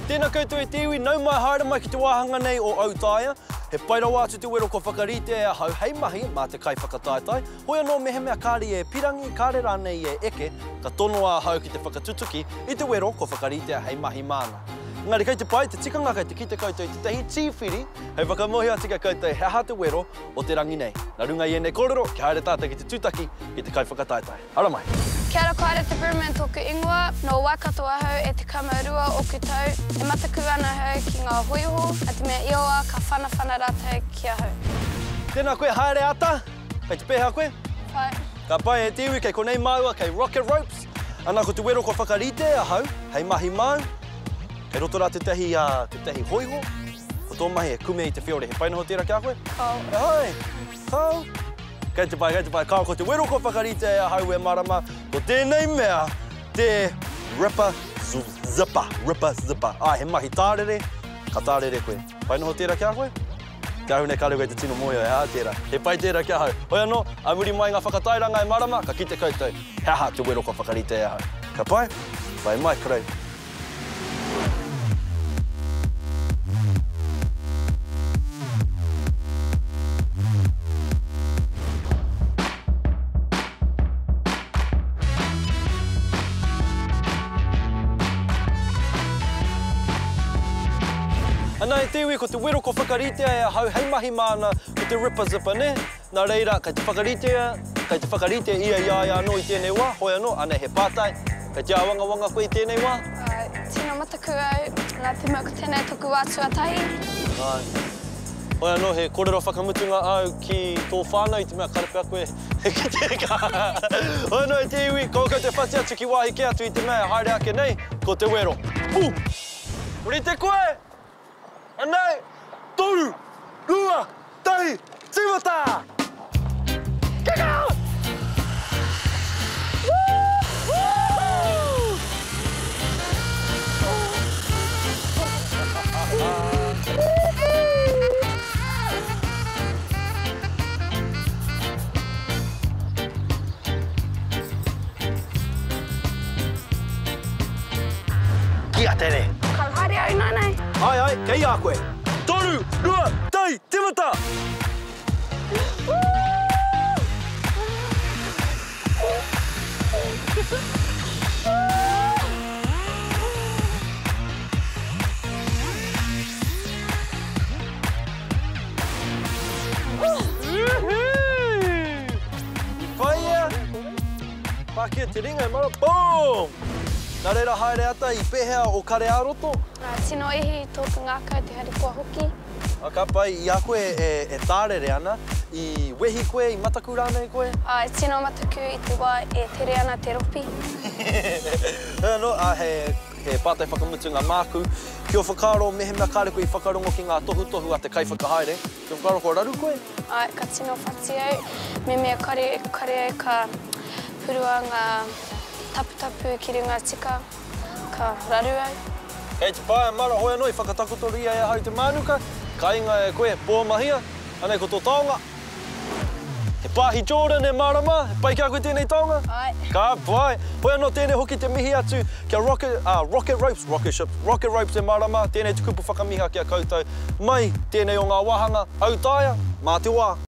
Tēnā koutou e te iwi, nau mai haere mai ki te wāhanga nei o Autaia. He pai rawa atu te wero ko whakarite e ahau hei mahi mā te kai whakataetai. Hoi anō mehe mea kāri e pirangi, kāre rānei e eke, ka tono a ahau ki te whakatutuki i te wero ko whakarite e hei mahi māna. Ngari kei te pai, te tikanga kei te ki te koutou i te tehi tīwhiri, hei whakamohi ati ka koutou he aha te wero o te rangi nei. Nā runga i e nei kōrero, ki haere tātou ki te tūtaki ki te kai whakataetai. Ara mai. Kia ora koare te Birdman tōku ingoa, no Waikato ahau e te kamarua o ku tau, e mataku ana hau ki ngā hoiho, a te mea ioa ka whanawhana rātou ki ahau. Tēnā koe haere ata, kei te pēhea koe? Pai. Ka pai e te iwi kei konei māua kei Rocket Ropes, ana ko te wero ko whakarite ahau, hei mahi mau, kei roto rā te tehi hoiho, ko tō mahi e kume i te whiore, he painoho tērā kia koe? Kau. E hoi, kau. Kei te pai, kao ko te wero ko whakarite e ahau e marama, ko tēnei mea, te ripper zipper. Ai, he mahi tārere, ka tārere koe. Painoho tērā kia koe? Kia hune kāre koe te tino moia, e hā tērā. He pai tērā kia hau. Hoi anō, a muri mai ngā whakatairanga e marama, ka kite koutou, he aha te wero ko whakarite e ahau. Ka pai, pai mai karau. Ana e te iwi ko te wero ko whakarite e ahau hei mahi māna ko te ripper zipper ne. Nā reira, kei te whakarite ia ia anō i tēnei wā, hoi anō, ana he pātai. Kei te awanga koe i tēnei wā. Tino mataku au, nā te mea ko tēnei toku wātua tahi. Hoi anō, he kōrero whakamutunga au ki tō whānau i te mea karapea koe ki te ka. Hoi anō e te iwi, kau te whati atu ki wāhi ke atu i te mea haere ake nei, ko te wero. Rite koe! Anei, toru, rua, tahi, tīwata! Kika! Kia tere! Ka haere au nānei. Ai, kei a koe. Toru, rua, tahi, tīwata! Whaia! Pākia te ringa e mara, boom! Nā reira haere ata i pēhea o kare āroto. Tino ihi tōku ngākau te hari kua hoki. Ka pai, i a koe e tārere ana, i wehi koe, i mataku rānei koe? Tino mataku i te wā e tere ana te ropi. No, he pātai whakamutunga māku. Kia whakaro mehe mea kāre koe i whakarongo ki ngā tohu a te kai whakahaere. Kia whakaro ko raru koe? Ka tino whati au, me mea kare ka purua ngā tapu ki runga tika, ka raru au. Kei te pai, mara hoi anō i whakatakotori e ahau te mānuka, ka inga e koe pōmahia, anei ko tō taonga. He pāhi Jordan e marama, he pai kia koe tēnei taonga? Ai. Ka pai, hoi anō tēnei hoki te mihi atu kia Rocket Ropes e marama, tēnei te kupu whakamiha kia koutou mai, tēnei o ngā wahanga, Autaia, mā te wā.